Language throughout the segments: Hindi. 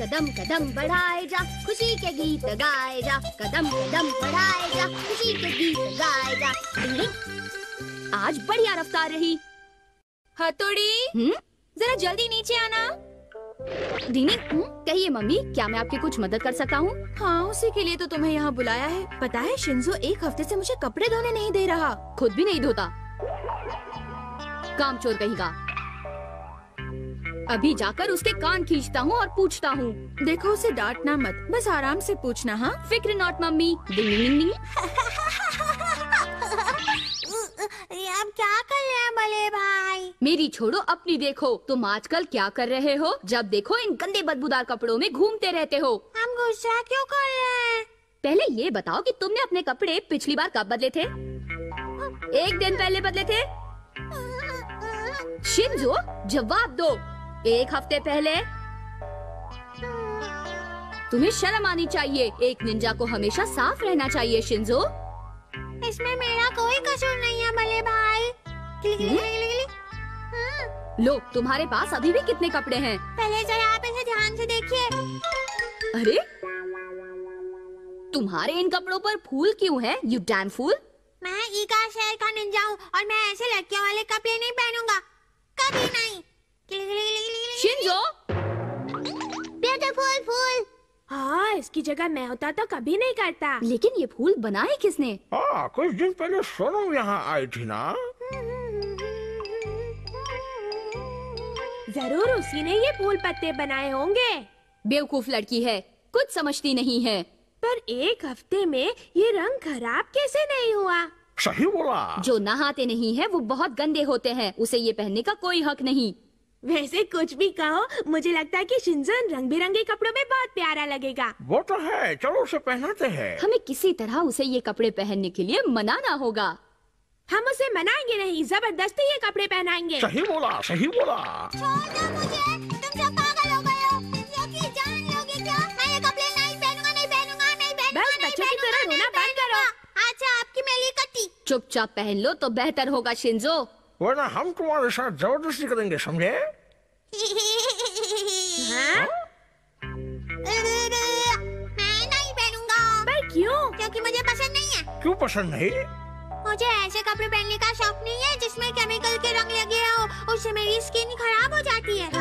कदम कदम बढ़ाए जा, खुशी के गीत गाए जा, कदम कदम बढ़ाए जा, खुशी के गीत गाए जा। आज बढ़िया रफ्तार रही। हथौड़ी, जरा जल्दी नीचे आना। दीनी, कहिए मम्मी, क्या मैं आपकी कुछ मदद कर सकता हूँ? हाँ, उसी के लिए तो तुम्हें यहाँ बुलाया है। पता है, शिंजो 1 हफ्ते से मुझे कपड़े धोने नहीं दे रहा। खुद भी नहीं धोता, कामचोर कहीं का। अभी जाकर उसके कान खींचता हूँ और पूछता हूँ। देखो, उसे डांटना मत, बस आराम से पूछना। हाँ, फिक्र नॉट मम्मी। डिंग डिंग डिंग। अब क्या कर रहे हैं बड़े भाई? मेरी छोड़ो, अपनी देखो। तुम आजकल क्या कर रहे हो? जब देखो इन गंदे बदबूदार कपड़ों में घूमते रहते हो। हम गुस्सा क्यों कर रहे हैं? पहले ये बताओ कि तुमने अपने कपड़े पिछली बार कब बदले थे? 1 दिन पहले बदले थे? शिंजो, जवाब दो। 1 हफ्ते पहले? तुम्हें शर्म आनी चाहिए। एक निंजा को हमेशा साफ रहना चाहिए शिंजो। इसमें मेरा कोई कसूर नहीं है बड़े भाई। लो, तुम्हारे पास अभी भी कितने कपड़े हैं? पहले जरा आप इसे ध्यान से देखिए। अरे, तुम्हारे इन कपड़ों पर फूल क्यों है? You damn fool. मैं ईका शहर का निंजा हूँ और मैं ऐसे लड़कियों वाले कपड़े नहीं पहनूंगा, कभी नहीं। शिंजो, ब्यूटीफुल फूल। हाँ, इसकी जगह मैं होता तो कभी नहीं करता। लेकिन ये फूल बनाए किसने? कुछ दिन पहले सोनम यहाँ आई थी ना। जरूर उसी ने ये फूल पत्ते बनाए होंगे। बेवकूफ लड़की है, कुछ समझती नहीं है। पर 1 हफ्ते में ये रंग खराब कैसे नहीं हुआ? सही बोला। जो नहाते नहीं है वो बहुत गंदे होते हैं, उसे ये पहनने का कोई हक नहीं। वैसे कुछ भी कहो, मुझे लगता है कि शिंजो रंग बिरंगे कपड़ों में बहुत प्यारा लगेगा। वो तो है, चलो उसे पहनाते हैं। हमें किसी तरह उसे ये कपड़े पहनने के लिए मनाना होगा। हम उसे मनाएंगे नहीं, जबरदस्ती ये कपड़े पहनाएंगे। सही बोला, सही बोला। छोड़ दो मुझे, तुम सब पागल हो गए हो। लोगी जान लोगे क्या? मैं ये कपड़े नहीं पहनूंगा, नहीं पहनूंगा, नहीं पहनूंगा। बस बच्चों की तरह रोना बंद करो। अच्छा, आपकी मेली कटी। चुपचाप पहन लो तो बेहतर होगा शिंजो। वरना हम तुम्हारे साथ जबरदस्ती करेंगे, समझे? हाँ? मैं नहीं पहनूंगा। पर क्यों? क्योंकि मुझे पसंद नहीं है। क्यों पसंद नहीं? मुझे ऐसे कपड़े पहनने का शौक नहीं है जिसमें केमिकल के रंग लगे हो, उससे मेरी स्किन खराब हो जाती है।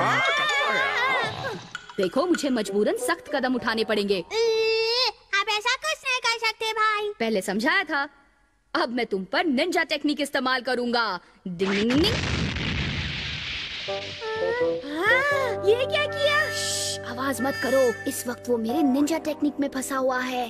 देखो, मुझे मजबूरन सख्त कदम उठाने पड़ेंगे। आप ऐसा कुछ नहीं कर सकते भाई। पहले समझाया था, अब मैं तुम पर निंजा टेक्निक इस्तेमाल करूंगा। डिंग डिंग डिंग। हाँ, ये क्या किया? आवाज मत करो, इस वक्त वो मेरे निंजा टेक्निक में फंसा हुआ है।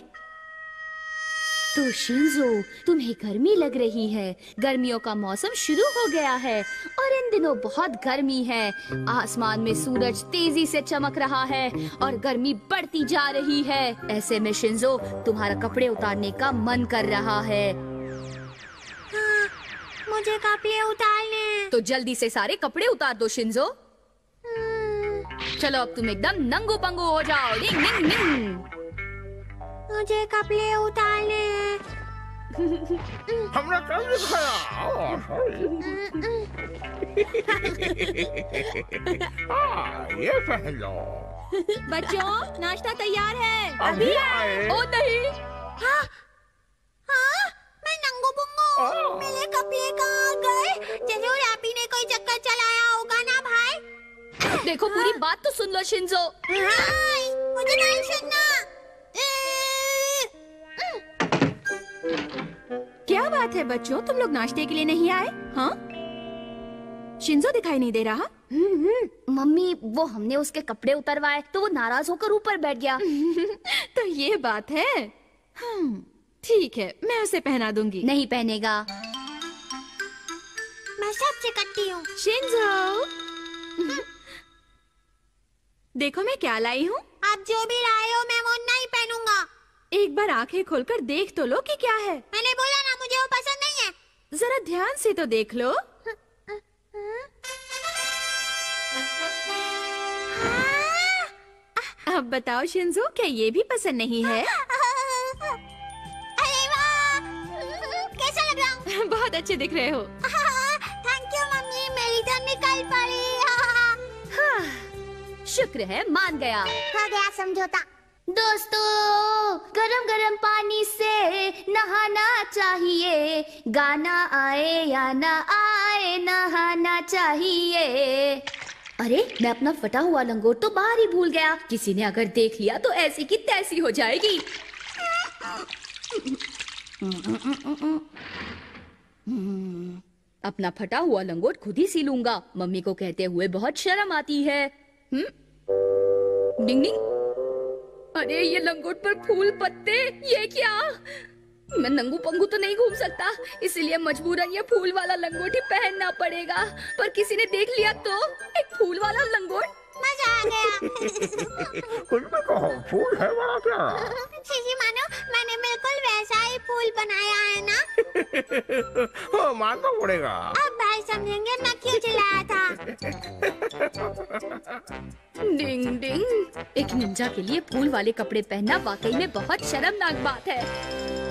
तो शिंजो, तुम्हें गर्मी लग रही है। गर्मियों का मौसम शुरू हो गया है और इन दिनों बहुत गर्मी है। आसमान में सूरज तेजी से चमक रहा है और गर्मी बढ़ती जा रही है। ऐसे में शिंजो, तुम्हारा कपड़े उतारने का मन कर रहा है। हाँ, मुझे कपड़े उतारने। तो जल्दी से सारे कपड़े उतार दो शिंजो। चलो, अब तुम एकदम नंगो पंगो हो जाओ। डिंग डिंग डिंग। मुझे कपड़े उतारने। हमने कर दिखाया। ये पहन लो। बच्चों, नाश्ता तैयार है। अभी आए। ओ नहीं। हाँ, हाँ, मैं नंगो पुंगो। मेरे कपड़े कहाँ गए? जरूर आप ही ने कोई चक्कर चलाया होगा ना भाई। देखो, पूरी बात तो सुन लो शिंजो। मुझे नहीं सुनना। क्या बात है बच्चों, तुम लोग नाश्ते के लिए नहीं आए? हाँ, शिंजो दिखाई नहीं दे रहा। मम्मी, वो हमने उसके कपड़े उतरवाए तो वो नाराज होकर ऊपर बैठ गया। तो ये बात है। ठीक है, मैं उसे पहना दूंगी। नहीं पहनेगा। मैं सबसे कट्टी हूँ। शिंजो, देखो मैं क्या लाई हूँ। आप जो भी लाए हो मैं वो नहीं पहनूंगा। एक बार आंखें खोलकर देख तो लो कि क्या है। मैंने बोला ना, मुझे वो पसंद नहीं है। जरा ध्यान से तो देख लो। अब बताओ शिंजो, क्या ये भी पसंद नहीं है? अरे वाह, कैसा लग रहा हूँ? बहुत अच्छे दिख रहे हो। थैंक यू मम्मी, मेरी तो निकल पड़ी। शुक्र है मान गया। हो गया समझौता। दोस्तों, गरम गरम पानी से नहाना चाहिए, गाना आए या ना आए नहाना चाहिए। अरे, मैं अपना फटा हुआ लंगोट तो बाहर ही भूल गया। किसी ने अगर देख लिया तो ऐसी की तैसी हो जाएगी। अपना फटा हुआ लंगोट खुद ही सी लूंगा। मम्मी को कहते हुए बहुत शर्म आती है। डिंग डिंग। अरे, ये लंगोट पर फूल पत्ते, ये क्या? मैं नंगू पंगू तो नहीं घूम सकता, इसलिए मजबूरन ये फूल वाला लंगोट ही पहनना पड़ेगा। पर किसी ने देख लिया तो? एक फूल वाला लंगोट? मजा आ गया। कुछ भी कहो, फूल है बड़ा क्या? जीजी मानो, मैंने बिल्कुल वैसा ही फूल बनाया है ना? हाँ, मानना पड़ेगा। अब भाई समझेंगे मैं क्यों चिल्लाया था। डिंग डिंग। एक निंजा के लिए फूल वाले कपड़े पहनना वाकई में बहुत शर्मनाक बात है।